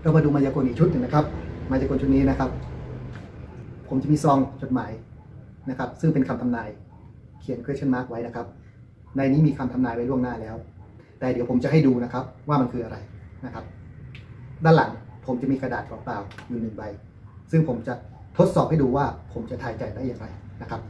เรามาดูมายากลอีกชุดหนึ่งนะครับมายากลชุดนี้นะครับผมจะมีซองจดหมายนะครับซึ่งเป็นคำทำนายเขียน question mark ไว้นะครับในนี้มีคำทำนายไว้ล่วงหน้าแล้วแต่เดี๋ยวผมจะให้ดูนะครับว่ามันคืออะไรนะครับด้านหลังผมจะมีกระดาษเปล่าๆอยู่1 ใบซึ่งผมจะทดสอบให้ดูว่าผมจะทายใจได้อย่างไรนะครับ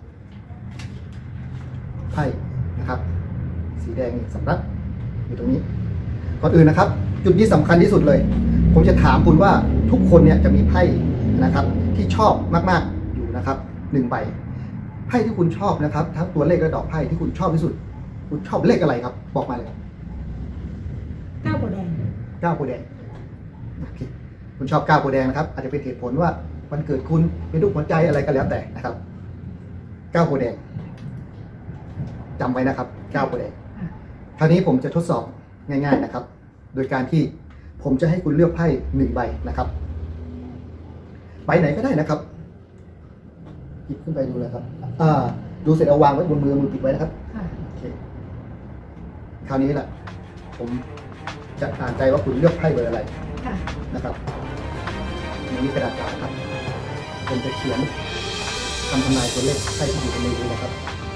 ไพ่นะครับสีแดงสำรับอยู่ตรงนี้ก่อนอื่นนะครับจุดนี้สำคัญที่สุดเลยผมจะถามคุณว่าทุกคนเนี่ยจะมีไพ่นะครับที่ชอบมากๆอยู่นะครับ1 ใบไพ่ที่คุณชอบนะครับทั้งตัวเลขและดอกไพ่ที่คุณชอบที่สุดคุณชอบเลขอะไรครับบอกมาเลยครับ 9 โพธิ์แดง 9 โพธิ์แดงคุณชอบ9 โพธิ์แดงนะครับอาจจะเป็นเหตุผลว่าวันเกิดคุณเป็นรูปหัวใจอะไรก็แล้วแต่นะครับ9 โพธิ์แดงจำไว้นะครับ9 โพธิ์แดงคราวนี้ผมจะทดสอบง่ายๆนะครับโดยการที่ผมจะให้คุณเลือกไพ่1 ใบนะครับใบไหนก็ได้นะครับหยิบขึ้นไปดูเลยครับดูเสร็จเอาวางไว้บนมือปิดไว้นะครับโอเคคราวนี้แหละผมจะอ่านใจว่าคุณเลือกไพ่เบอร์อะไรนะครับมีกระดาษเปล่าครับผมจะเขียนคำทำนายตัวเลขไพ่ที่อยู่ในมือนะครับ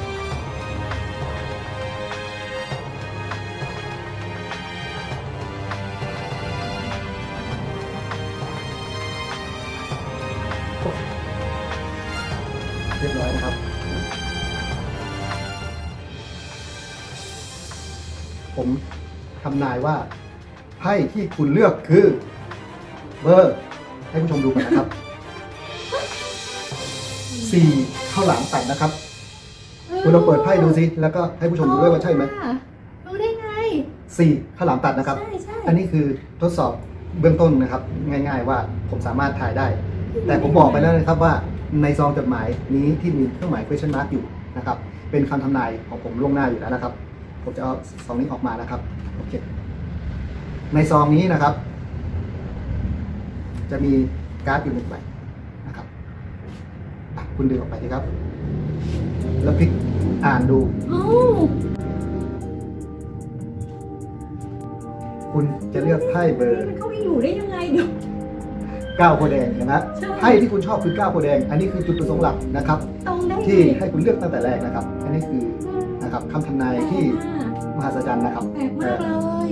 เรียบร้อยนะครับผมทำนายว่าไพ่ที่คุณเลือกคือเบอร์ให้ผู้ชมดูกันนะครับ4 ข้าวหลามตัดนะครับคุณลองเปิดไพ่ดูสิแล้วก็ให้ผู้ชมดูด้วยว่าใช่ไหมรู้ได้ไง 4 ข้าวหลามตัดนะครับอันนี้คือทดสอบเบื้องต้นนะครับง่ายๆว่าผมสามารถถ่ายได้แต่ผมบอกไปแล้วนะครับว่าในซองจดหมายนี้ที่มีเครื่องหมาย question mark อยู่นะครับเป็นคำทำนายของผมล่วงหน้าอยู่แล้วนะครับผมจะเอาซองนี้ออกมานะครับโอเคในซองนี้นะครับจะมีการ์ดอยู่1 ใบนะครับคุณดึงออกไปดีครับแล้วพลิกอ่านดูคุณจะเลือกไพ่เบอร์มันเข้าไปอยู่ได้ยังไงเดี๋ยว 9 โพธิ์แดงนะไพ่ที่คุณชอบคือ9 โพธิ์แดงอันนี้คือจุดประสงค์หลักนะครับที่ให้คุณเลือกตั้งแต่แรกนะครับอันนี้คือนะครับคำทำนายที่มหัศจรรย์นะครับแปลกมากเลย